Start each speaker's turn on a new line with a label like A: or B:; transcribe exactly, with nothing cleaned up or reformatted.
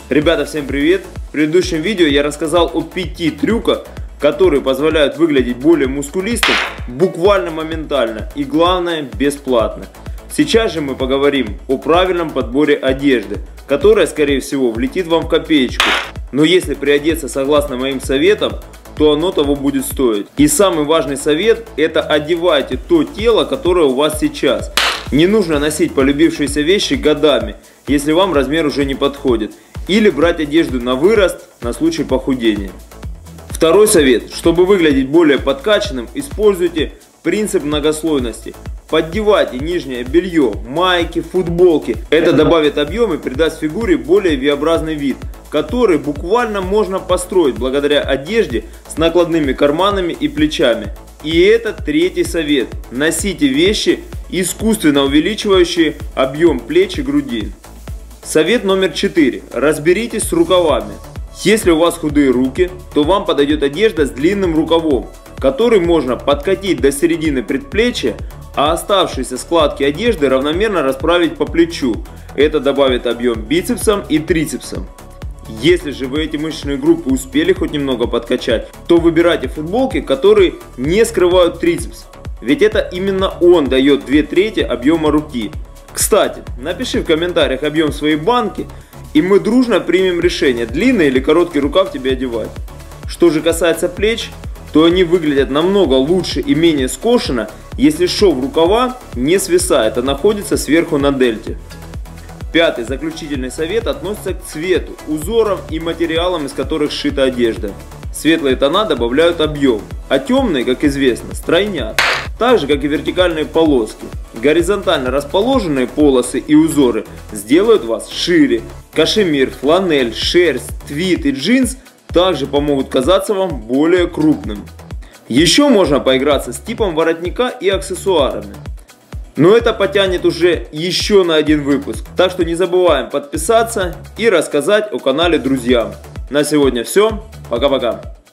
A: Ребята, всем привет! В предыдущем видео я рассказал о пяти трюках, которые позволяют выглядеть более мускулистым буквально моментально и, главное, бесплатно. Сейчас же мы поговорим о правильном подборе одежды, которая, скорее всего, влетит вам в копеечку. Но если приодеться согласно моим советам, то оно того будет стоить. И самый важный совет – это одевайте то тело, которое у вас сейчас. Не нужно носить полюбившиеся вещи годами, если вам размер уже не подходит. Или брать одежду на вырост на случай похудения. Второй совет. Чтобы выглядеть более подкачанным, используйте принцип многослойности. Поддевайте нижнее белье, майки, футболки. Это добавит объем и придаст фигуре более V-образный вид, который буквально можно построить благодаря одежде с накладными карманами и плечами. И это третий совет. Носите вещи, искусственно увеличивающие объем плеч и груди. Совет номер четыре. Разберитесь с рукавами. Если у вас худые руки, то вам подойдет одежда с длинным рукавом, который можно подкатить до середины предплечья, а оставшиеся складки одежды равномерно расправить по плечу. Это добавит объем бицепсам и трицепсам. Если же вы эти мышечные группы успели хоть немного подкачать, то выбирайте футболки, которые не скрывают трицепс. Ведь это именно он дает две трети объема руки. Кстати, напиши в комментариях объем своей банки, и мы дружно примем решение, длинный или короткий рукав тебе одевать. Что же касается плеч, то они выглядят намного лучше и менее скошенно, если шов рукава не свисает, а находится сверху на дельте. Пятый заключительный совет относится к цвету, узорам и материалам, из которых сшита одежда. Светлые тона добавляют объем, а темные, как известно, стройнят. Так же, как и вертикальные полоски. Горизонтально расположенные полосы и узоры сделают вас шире. Кашемир, фланель, шерсть, твид и джинс также помогут казаться вам более крупным. Еще можно поиграться с типом воротника и аксессуарами. Но это потянет уже еще на один выпуск. Так что не забываем подписаться и рассказать о канале друзьям. На сегодня все. Пока-пока.